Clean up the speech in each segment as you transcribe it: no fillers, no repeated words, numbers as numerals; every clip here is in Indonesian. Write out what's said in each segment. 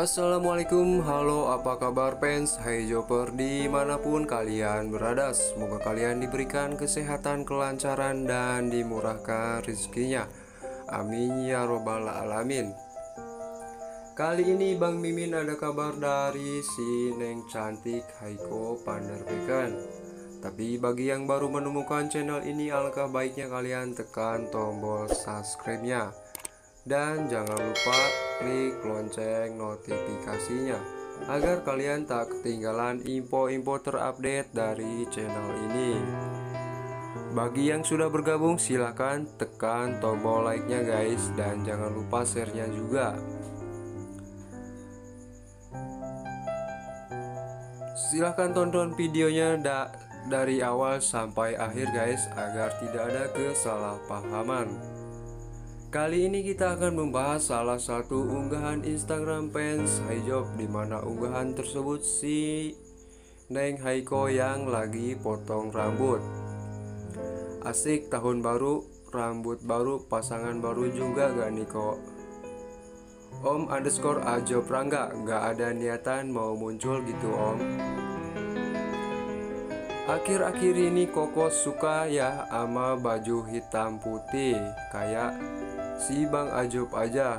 Assalamualaikum, halo apa kabar fans, hai Joper dimanapun kalian berada. Semoga kalian diberikan kesehatan, kelancaran, dan dimurahkan rezekinya. Amin ya robbal alamin. Kali ini Bang Mimin ada kabar dari si Neng Cantik Haiko Panderbekan. Tapi bagi yang baru menemukan channel ini, alangkah baiknya kalian tekan tombol subscribe-nya. Dan jangan lupa klik lonceng notifikasinya agar kalian tak ketinggalan info-info terupdate dari channel ini. Bagi yang sudah bergabung silahkan tekan tombol like-nya guys, dan jangan lupa share-nya juga. Silahkan tonton videonya dari awal sampai akhir guys, agar tidak ada kesalahpahaman. Kali ini kita akan membahas salah satu unggahan Instagram fans Hijab, di mana unggahan tersebut si Neng Haiko yang lagi potong rambut. Asik, tahun baru, rambut baru, pasangan baru juga gak nih kok? Om_Ajob Rangga, gak ada niatan mau muncul gitu om. Akhir-akhir ini Koko suka ya sama baju hitam putih, kayak si Bang Ajob aja.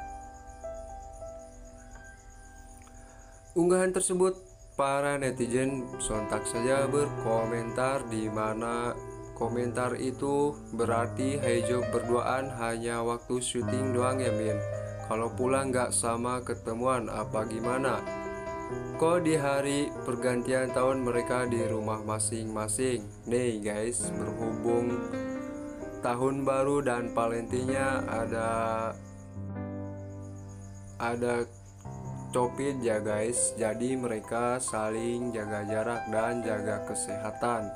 Unggahan tersebut para netizen sontak saja berkomentar, di mana komentar itu berarti Hijab berduaan hanya waktu syuting doang ya Min. Kalau pulang gak sama ketemuan apa gimana? Kok di hari pergantian tahun mereka di rumah masing-masing? Nih guys, berhubung tahun baru dan Valentine ada Covid ya guys, jadi mereka saling jaga jarak dan jaga kesehatan.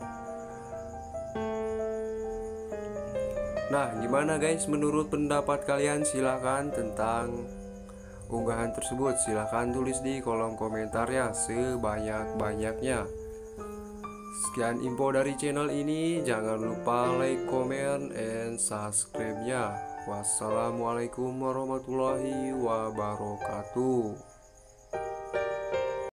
Nah, gimana guys menurut pendapat kalian? Silahkan tentang unggahan tersebut, silahkan tulis di kolom komentarnya sebanyak-banyaknya. Sekian info dari channel ini, jangan lupa like, comment, and subscribe-nya. Wassalamualaikum warahmatullahi wabarakatuh.